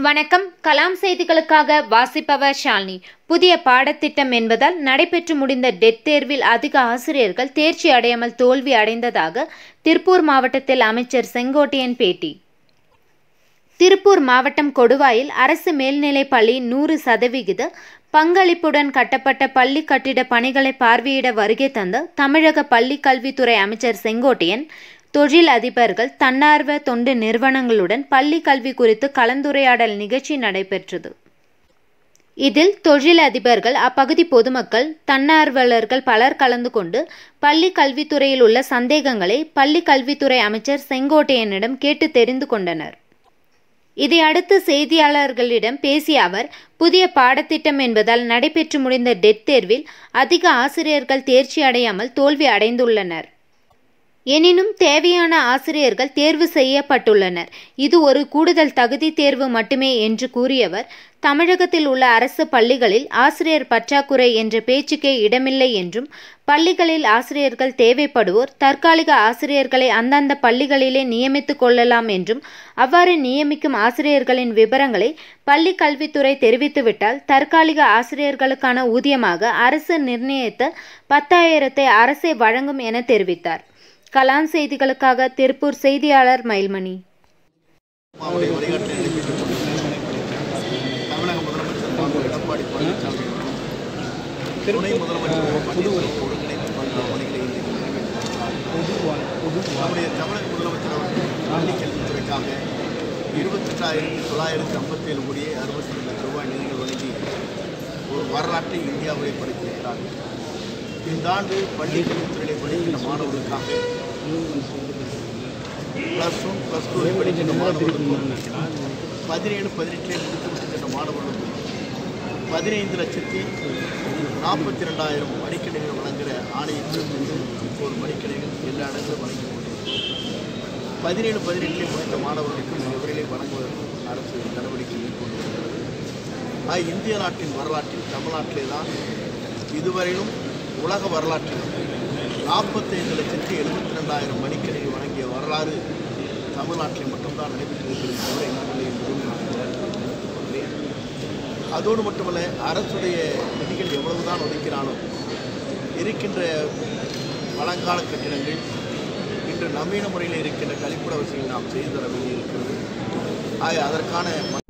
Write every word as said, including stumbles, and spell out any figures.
வணக்கம். கலாம் செய்திகளுக்காக வாசிப்பவர் ஷாலினி. புதிய பாடத்திட்டம் என்பதால் நடைபெற்று முடிந்த டெட் தேர்வில் அதிக ஆசிரியர்கள் தேர்ச்சி அடையாமல் தோல்வி அடைந்ததாக திருப்பூர் மாவட்டத்தில் அமைச்சர் செங்கோட்டையன் பேட்டி. திருப்பூர் மாவட்டம் கொடுவாயில் அரசு மேல்நிலைப் பள்ளி நூறு சதவிகித பங்களிப்புடன் கட்டப்பட்ட பள்ளி கட்டிட பணிகளை பார்வையிட வருகை தந்த தமிழக பள்ளி கல்வித்துறை அமைச்சர் செங்கோட்டையன் தொழில் அதிபர்கள், தன்னார்வ தொண்டு நிறுவனங்களுடன் பள்ளி கல்வி குறித்து கலந்துரையாடல் நிகழ்ச்சி நடைபெற்றது. இதில் தொழில் அதிபர்கள், அப்பகுதி பொதுமக்கள், தன்னார்வலர்கள் பலர் கலந்து கொண்டு பள்ளி கல்வித்துறையில் உள்ள சந்தேகங்களை பள்ளி கல்வித்துறை அமைச்சர் செங்கோட்டையனிடம் கேட்டு தெரிந்து கொண்டனர். இதையடுத்து செய்தியாளர்களிடம் பேசிய அவர், புதிய பாடத்திட்டம் என்பதால் நடைபெற்று முடிந்த டெட் தேர்வில் அதிக ஆசிரியர்கள் தேர்ச்சி அடையாமல் தோல்வி அடைந்துள்ளனர். எனினும் தேவையான ஆசிரியர்கள் தேர்வு செய்யப்பட்டுள்ளனர். இது ஒரு கூடுதல் தகுதி தேர்வு மட்டுமே என்று கூறியவர், தமிழகத்தில் உள்ள அரசு பள்ளிகளில் ஆசிரியர் பற்றாக்குறை என்ற பேச்சுக்கே இடமில்லை என்றும், பள்ளிகளில் ஆசிரியர்கள் தேவைப்படுவோர் தற்காலிக ஆசிரியர்களை அந்தந்த பள்ளிகளிலே நியமித்துக் கொள்ளலாம் என்றும், அவ்வாறு நியமிக்கும் ஆசிரியர்களின் விவரங்களை பள்ளி கல்வித்துறை தெரிவித்துவிட்டால் தற்காலிக ஆசிரியர்களுக்கான ஊதியமாக அரசு நிர்ணயித்த பத்தாயிரத்தை அரசே வழங்கும் என தெரிவித்தார். கலாம் செய்திகளுக்காக திருப்பூர் செய்தியாளர் மயில்மணி. தமிழக முதலமைச்சர் எடப்பாடி பழனிசாமி துணை முதலமைச்சர் ஒருங்கிணைப்பு பணிகளை நம்முடைய தமிழக முதலமைச்சர் அவர்கள் பள்ளி கல்வித்துறைக்காக இருபத்தி எட்டாயிரத்தி தொள்ளாயிரத்தி ஐம்பத்தி ஏழு கோடியே அறுபத்தி ரெண்டு லட்சம் ரூபாய் நிதிகள் வழங்கி ஒரு வரலாற்றை இந்தியாவை படைத்திருக்கிறார்கள். இந்த ஆண்டு பள்ளி கல்வித்துறையை படிக்கின்ற மாணவர்களுக்காக ப்ளஸ் ஒன் ப்ளஸ் டூ படிக்கின்ற மாணவர்களுக்கும் பதினேழு பதினெட்டிலே முடித்து முடிக்கின்ற மாணவர்களுக்கும் பதினைந்து லட்சத்தி நாற்பத்தி ரெண்டாயிரம் மடிக்கணிகள் வழங்குகிற ஆணையத்தில் இப்போது மடிக்கணிகள் எல்லா இடங்களும் வழங்கி கொண்டிருக்கிறது. பதினேழு பதினெட்டிலே முடித்த மாணவர்களுக்கும் விவரங்களை வழங்குவதற்கு அரசு நடவடிக்கை மேற்கொண்டு வருகிறது. ஆக இந்திய நாட்டின் வரலாற்றில் தமிழ்நாட்டிலே தான் இதுவரையிலும் உலக வரலாற்றில் நாற்பத்தைந்து லட்சத்தி எழுபத்தி ரெண்டாயிரம் மடிக்கணிகள் வழங்கிய வரலாறு தமிழ்நாட்டில் மட்டும்தான் நடைபெற்றிருக்கிறது தவிர எங்கவில்லை என்பதும் அதோடு மட்டுமல்ல, அரசுடைய நிதிகள் எவ்வளவுதான் ஒதுக்கினாலும் இருக்கின்ற பழங்கால கட்டிடங்கள் இன்று நவீன முறையில் இருக்கின்ற கழிப்பிட வசதியை நாம் செய்து தர வேண்டியிருக்கிறது. ஆக அதற்கான